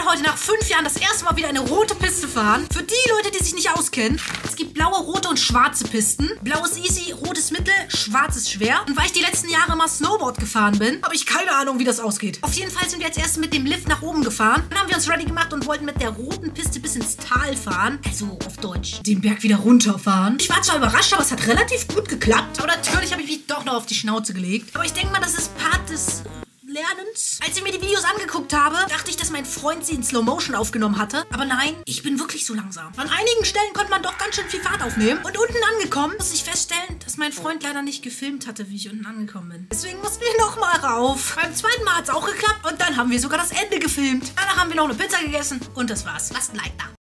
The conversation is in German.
heute nach 5 Jahren das erste Mal wieder eine rote Piste fahren. Für die Leute, die sich nicht auskennen, es gibt blaue, rote und schwarze Pisten. Blau ist easy, rot ist mittel, schwarz ist schwer. Und weil ich die letzten Jahre mal Snowboard gefahren bin, habe ich keine Ahnung, wie das ausgeht. Auf jeden Fall sind wir jetzt erst mit dem Lift nach oben gefahren. Dann haben wir uns ready gemacht und wollten mit der roten Piste bis ins Tal fahren. Also auf Deutsch, den Berg wieder runterfahren. Ich war zwar überrascht, aber es hat relativ gut geklappt. Aber natürlich habe ich mich doch noch auf die Schnauze gelegt. Aber ich denke mal, das ist Part des Lernens. Als ich mir die Videos angeguckt habe, dachte ich, dass mein Freund sie in Slow Motion aufgenommen hatte. Aber nein, ich bin wirklich so langsam. An einigen Stellen konnte man doch ganz schön viel Fahrt aufnehmen. Und unten angekommen muss ich feststellen, dass mein Freund leider nicht gefilmt hatte, wie ich unten angekommen bin. Deswegen mussten wir nochmal rauf. Beim zweiten Mal hat es auch geklappt und dann haben wir sogar das Ende gefilmt. Danach haben wir noch eine Pizza gegessen und das war's. Lasst ein Like da.